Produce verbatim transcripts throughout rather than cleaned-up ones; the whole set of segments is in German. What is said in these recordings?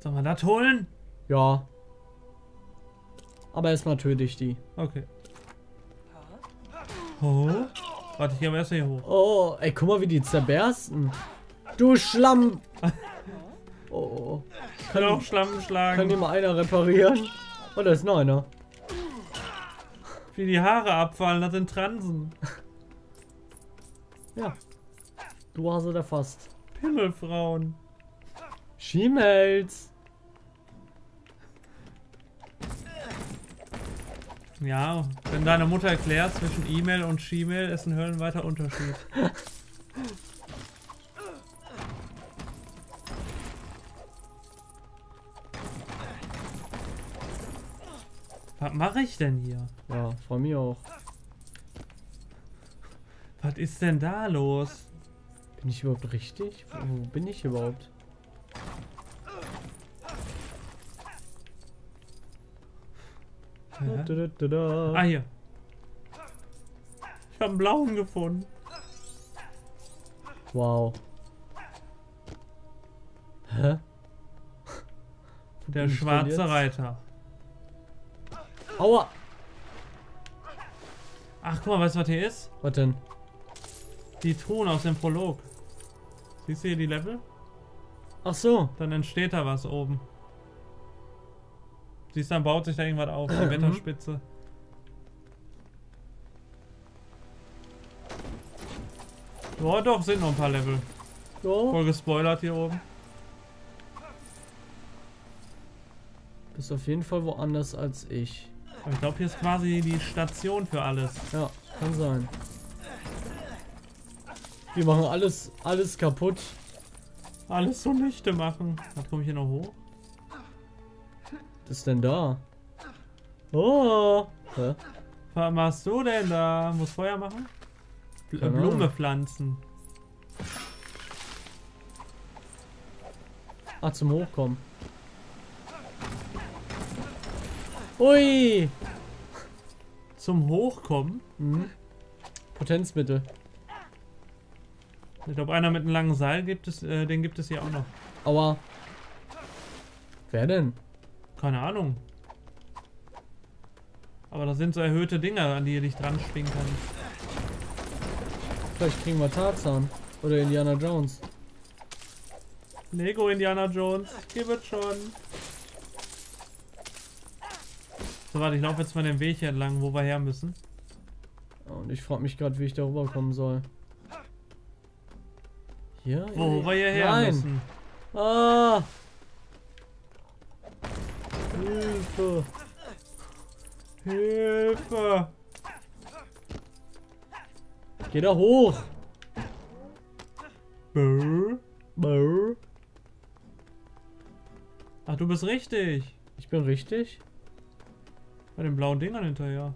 Sollen wir das holen? Ja. Aber erstmal töte ich die. Okay. Oh. Warte, ich gehe aber erst hier hoch. Oh, ey, guck mal, wie die zerbersten. Du Schlamm! Oh, oh. Kann auch Schlamm schlagen. Kann hier mal einer reparieren? Oh, da ist noch einer. Wie die Haare abfallen, das sind Transen. Ja. Du hast es erfasst. Pimmelfrauen. She-Mails. Ja, wenn deine Mutter erklärt, zwischen E-Mail und She-Mail ist ein höllenweiter Unterschied. Was mache ich denn hier? Ja, von mir auch. Was ist denn da los? Bin ich überhaupt richtig? Wo bin ich überhaupt? Ja. Da, da, da, da. Ah, hier. Ich habe einen blauen gefunden. Wow. Hä? Wo Der bin ich denn schwarze jetzt? Reiter. Aua! Ach, guck mal, weißt du, was hier ist? Was denn? Die Truhen aus dem Prolog. Siehst du hier die Level? Ach so. Dann entsteht da was oben. Siehst du, dann baut sich da irgendwas auf, die Wetterspitze. Ja, doch, sind noch ein paar Level. So. Voll gespoilert hier oben. Bist auf jeden Fall woanders als ich. Aber ich glaube, hier ist quasi die Station für alles. Ja, kann sein. Wir machen alles, alles kaputt. Alles zunichte machen. Was komme ich hier noch hoch? Was ist denn da? Oh! Hä? Was machst du denn da? Muss Feuer machen? Bl Keine Blume Ahnung. pflanzen. Ah, zum Hochkommen. Ui! Zum Hochkommen? Mhm. Potenzmittel. Ich glaube, einer mit einem langen Seil gibt es, äh, den gibt es hier auch noch. Aua. Wer denn? Keine Ahnung. Aber das sind so erhöhte Dinger, an die ihr dich dran schwingen kannst. Vielleicht kriegen wir Tarzan. Oder Indiana Jones. Lego Indiana Jones, gib es schon. So, warte, ich laufe jetzt mal den Weg hier entlang, wo wir her müssen. Und ich frage mich gerade, wie ich da rüberkommen soll. Hier? Wo wir hierher Nein. müssen. Ah! Hilfe! Hilfe! Geh da hoch! Bö. Brr. Ach, du bist richtig. Ich bin richtig? Bei den blauen Dingern hinterher.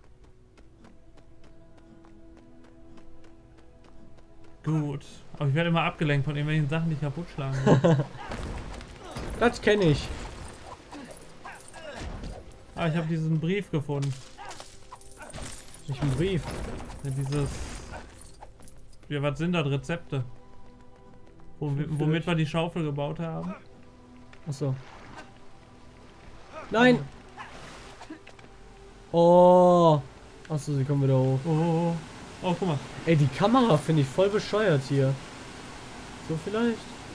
Gut. Aber ich werde immer abgelenkt von irgendwelchen Sachen, die ich kaputt schlagen will. Das kenne ich. Ah, ich habe diesen Brief gefunden. Nicht ein Brief. Ja, dieses... Ja, was sind das? Rezepte. Womit, womit wir die Schaufel gebaut haben. Achso. Nein! Oh! Achso, sie kommen wieder hoch. Oh, oh, guck mal. Ey, die Kamera finde ich voll bescheuert hier. So vielleicht?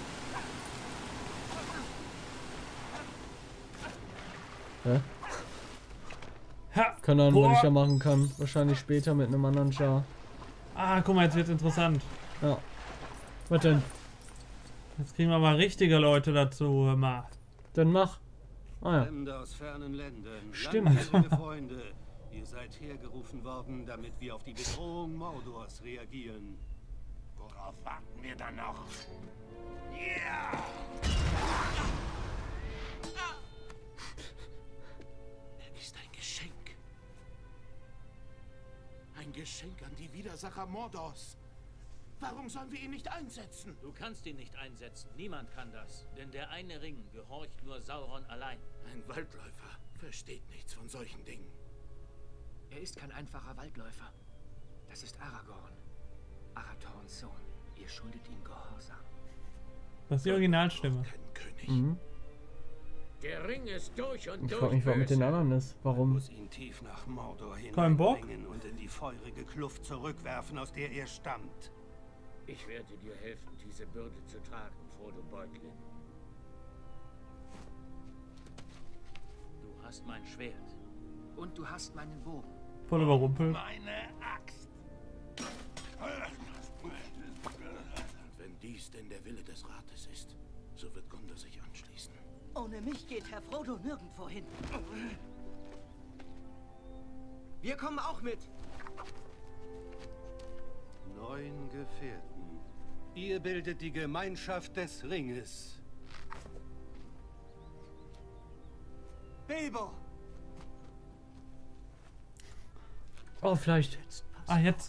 Hä? Ha! Keine Ahnung, was Boah. ich da machen kann. Wahrscheinlich später mit einem anderen Char. Ah, guck mal, jetzt wird's interessant. Ja. Was denn? Jetzt kriegen wir mal richtige Leute dazu, hör mal. Dann mach. Ah ja. Fremde aus fernen Ländern, Stimmt. langjährige Freunde, ihr seid hergerufen worden, damit wir auf die Bedrohung Mordors reagieren. Worauf warten wir dann noch? Ja! Er ist ein Geschenk. Ein Geschenk an die Widersacher Mordors. Warum sollen wir ihn nicht einsetzen? Du kannst ihn nicht einsetzen. Niemand kann das. Denn der eine Ring gehorcht nur Sauron allein. Ein Waldläufer versteht nichts von solchen Dingen. Er ist kein einfacher Waldläufer. Das ist Aragorn. Arathorns Sohn. Ihr schuldet ihm Gehorsam. Das ist die Originalstimme. Kein König. Mhm. Der Ring ist durch und Ich durch frage mich, was mit den böse. anderen ist. Man Warum? muss ihn tief nach Mordor Kein Bock? hineinbringen und in die feurige Kluft zurückwerfen, aus der er stammt. Ich werde dir helfen, diese Bürde zu tragen, Frodo Beutlin. Du hast mein Schwert. Und du hast meinen Bogen. Voll überrumpelt. Meine Axt! Wenn dies denn der Wille des Rates ist, so wird Gondor sich anschließen. Ohne mich geht Herr Frodo nirgendwo hin. Wir kommen auch mit. Neun Gefährten. Ihr bildet die Gemeinschaft des Ringes. Bilbo! Oh, vielleicht. Ah, jetzt.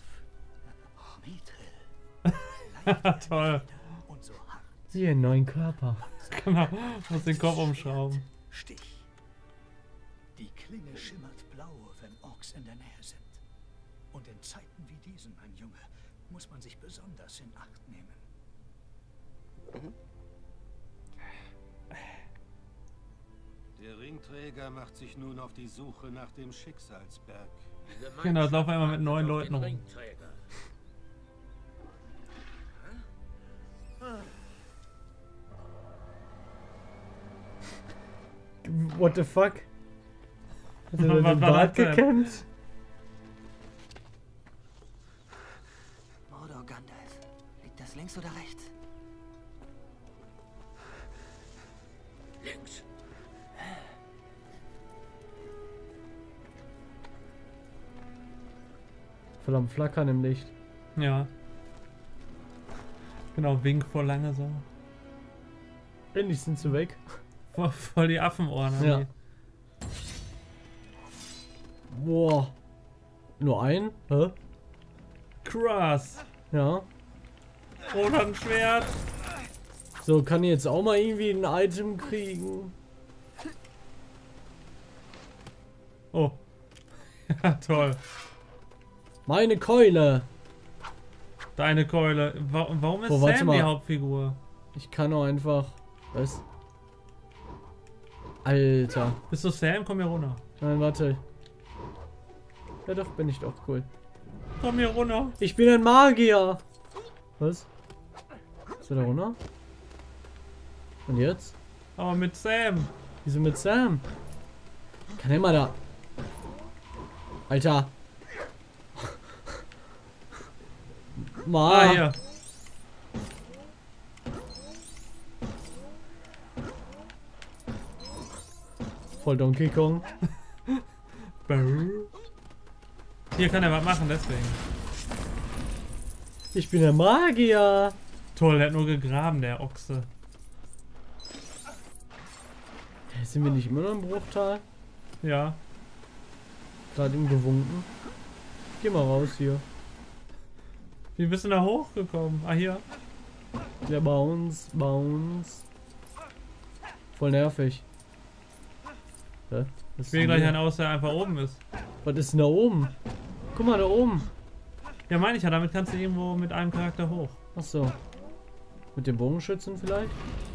Mithril. Toll. Und so hart. Hier, einen neuen Körper. Genau. Muss den Kopf umschrauben. Stich. Die Klinge schimmert blau, wenn Orks in der Nähe sind. Und in Zeiten wie diesen, mein Junge, muss man sich besonders in Acht nehmen. Der Ringträger macht sich nun auf die Suche nach dem Schicksalsberg. Genau, jetzt laufen wir einmal mit neun Leuten rum. Ringträger. What the fuck? Hat er Was den war Bart das denn? gekämmt? Mordor, Gandalf. Liegt das links oder rechts? Links. Voll am Flackern im Licht. Ja. Genau, Wink vor lange so. Endlich sind sie weg. Voll, voll die Affenohren. haben Ja. die. Boah. Nur ein? Hä? Krass. Ja. Oder ein Schwert. So, kann ich jetzt auch mal irgendwie ein Item kriegen? Oh. Ja, toll. Meine Keule. Deine Keule. Wa warum ist Oh, warte Sam die mal. Hauptfigur? Ich kann auch einfach... Was? Alter. Bist du Sam? Komm hier runter. Nein, warte. Ja doch, bin ich doch. Cool. Komm hier runter. Ich bin ein Magier. Was? Ist er da runter? Und jetzt? Aber mit Sam. Wieso mit Sam? Kann er mal da... Alter. Ah, Ma. hier. Voll Donkey Kong. Hier kann er was machen, deswegen. Ich bin ein Magier. Toll, der hat nur gegraben, der Ochse. Sind wir nicht immer noch im Bruchtal? Ja. Gerade ihm gewunken. Geh mal raus hier. Wie bist du da hochgekommen? Ah, hier. Der Bounce, Bounce. Voll nervig. Hä? Was Ich will ist gleich denn einen aus, der einfach oben ist. da? Was ist denn da oben? Guck mal da oben. Ja, meine ich ja, damit kannst du irgendwo mit einem Charakter hoch. Ach so. Mit dem Bogenschützen vielleicht?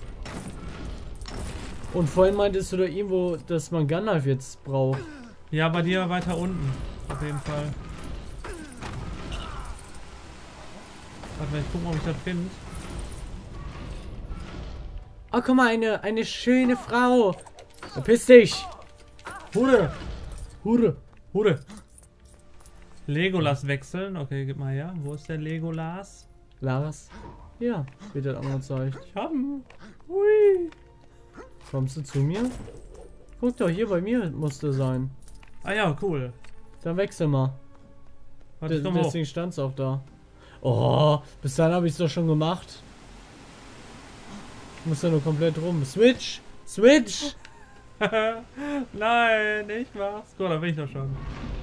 Und vorhin meintest du da irgendwo, dass man Gandalf jetzt braucht. Ja, bei dir weiter unten. Auf jeden Fall. Warte mal, ich guck mal, ob ich das finde. Oh, guck mal, eine, eine schöne Frau. Verpiss dich. Hude! Hure. Hude! Legolas wechseln. Okay, gib mal her. Wo ist der Legolas? Lars. Ja, wird das angezeigt. Ich hab ihn. Hui! Kommst du zu mir? Guck doch, hier bei mir musste sein. Ah ja, cool. Dann wechsel mal. Warte, ich De komm hoch. deswegen stand's auch da. Oh, bis dann habe ich es doch schon gemacht. Ich muss ja nur komplett rum. Switch! Switch! Nein, ich mach's. Gut, da bin ich doch schon.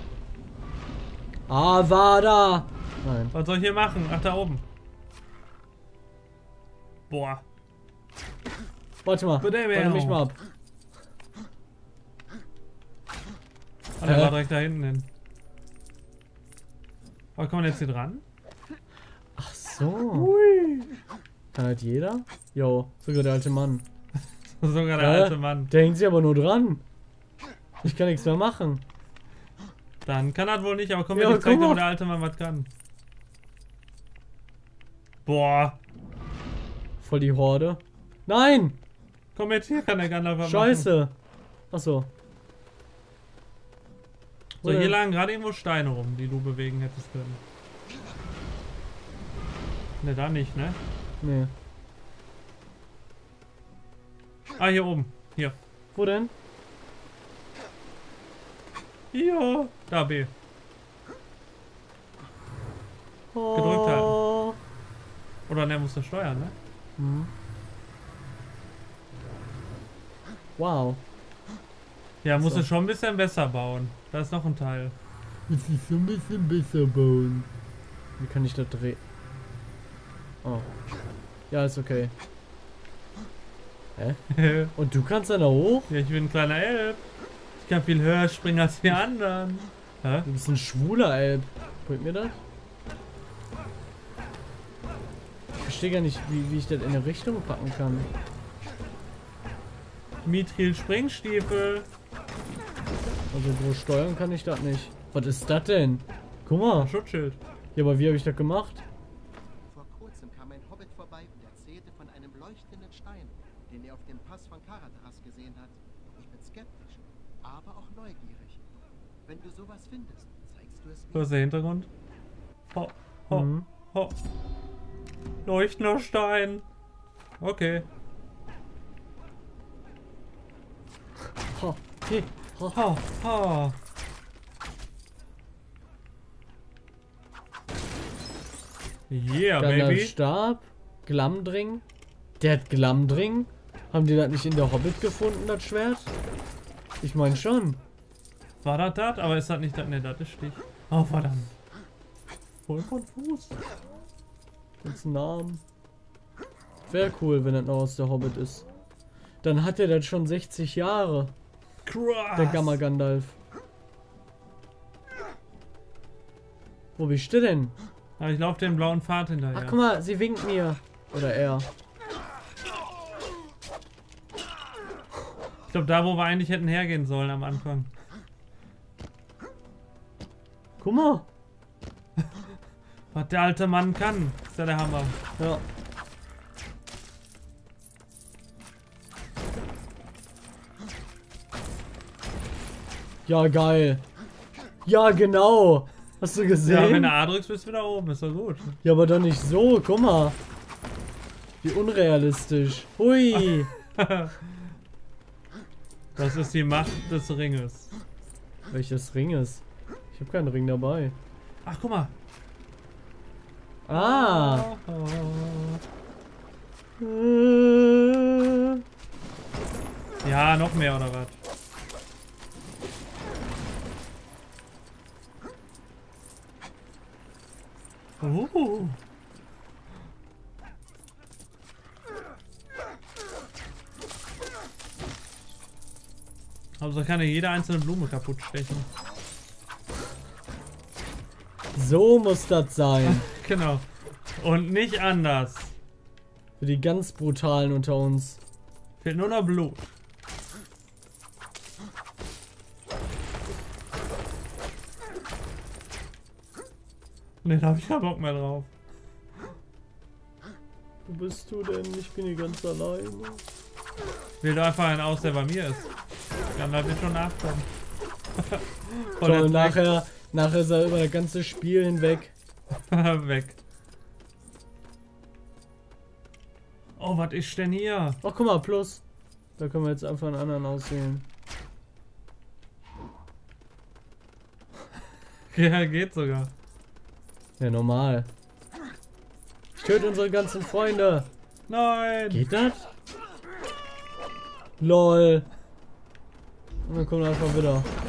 Ah, war da! Nein. Was soll ich hier machen? Ach, da oben. Boah. Warte mal. Bitte, Warte mich Bär. mal ab. Ah, der Hä? war direkt da hinten hin. Aber kann man jetzt hier dran? Ach so. Hui. Kann halt jeder? Jo, sogar der alte Mann. Sogar der Hä? alte Mann. Der hängt sich aber nur dran. Ich kann nichts mehr machen. Dann kann er wohl nicht, aber komm, Ja, mir, ich zeig guck dir, mal. wo der alte Mann was kann. Boah. Voll die Horde. Nein! Komm jetzt, hier kann der Gandalf was machen. Scheiße. Achso. So, hier lagen gerade irgendwo Steine rum, die du bewegen hättest können. Ne, da nicht, ne? Nee. Ah, hier oben. Hier. Wo denn? Hier. Da, B. Gedrückt halten. Oh. Oder ne, musst du steuern, ne? Hm. Wow. Ja, musst So. du schon ein bisschen besser bauen. Da ist noch ein Teil. Muss ich so ein bisschen besser bauen. Wie kann ich da drehen? Oh. Ja, ist okay. Hä? Ja, Und du kannst da noch hoch? ich bin ein kleiner Elb. Ich kann viel höher springen als die anderen. Hä? Du bist ein schwuler Elb. Bringt mir das? Ich verstehe gar nicht, wie, wie ich das in eine Richtung packen kann. Mithril Springstiefel. Also groß steuern kann ich das nicht. Was ist das denn? Guck mal. Schutzschild. Ja, aber wie habe ich das gemacht? Vor kurzem kam ein Hobbit vorbei und erzählte von einem leuchtenden Stein, den er auf dem Pass von Karadhras gesehen hat. Ich bin skeptisch, aber auch neugierig. Wenn du sowas findest, zeigst du es Wo mir. ist der Hintergrund? Ho, ho, Mhm. ho. Leuchtender Stein. Okay. Ha, hey, ha. Ha, ha. Yeah, Gandalf baby. Stab. Glamdring. Der hat Glamdring. Haben die das nicht in der Hobbit gefunden, das Schwert? Ich meine schon. War das das? Aber ist das nicht das? Ne, das ist Stich. Oh, verdammt. Voll konfus. Ganz Namen. Wäre cool, wenn das noch aus der Hobbit ist. Dann hat er das schon sechzig Jahre. Krass. Der Gamma Gandalf. Wo bist du denn? Aber ich laufe den blauen Pfad hinterher. Ach, guck mal, sie winkt mir. Oder er. Ich glaube, da, wo wir eigentlich hätten hergehen sollen am Anfang. Guck mal. Was der alte Mann kann. Ist ja der Hammer. Ja. Ja, geil. Ja, genau. Hast du Ja, gesehen? wenn du A drückst, bist du wieder oben. Ist doch gut. Ja, aber doch nicht so. Guck mal. Wie unrealistisch. Hui. Das ist die Macht des Ringes. Welches Ring ist? Ich habe keinen Ring dabei. Ach, guck mal. Ah. Ja, noch mehr oder was? Uh. Also kann ja jede einzelne Blume kaputt stechen. So muss das sein. Genau. Und nicht anders. Für die ganz Brutalen unter uns. Fehlt nur noch Blut. Ne, da hab ich keinen Bock mehr drauf. Wo bist du denn? Ich bin hier ganz alleine. Wähl doch einfach einen aus, der bei mir ist. Dann wird schon nachkommen. So, und nachher, nachher ist er über das ganze Spiel hinweg. Weg. Oh, was ist denn hier? Oh, guck mal, Plus. Da können wir jetzt einfach einen anderen auswählen. Ja, geht sogar. Ja, normal. Ich töte unsere ganzen Freunde. Nein! Geht das? LOL. Und dann kommt er einfach wieder.